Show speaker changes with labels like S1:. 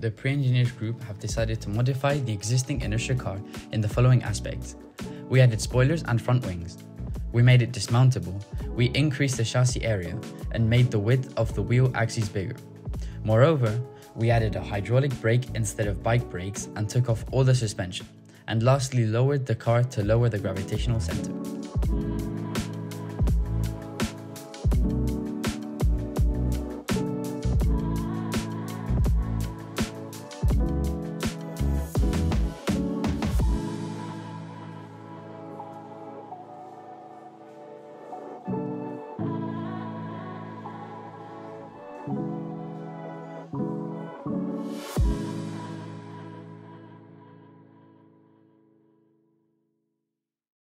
S1: the pre-engineered group have decided to modify the existing Inertia car in the following aspects. We added spoilers and front wings. We made it dismountable. We increased the chassis area and made the width of the wheel axes bigger. Moreover, we added a hydraulic brake instead of bike brakes and took off all the suspension. And lastly, lowered the car to lower the gravitational center.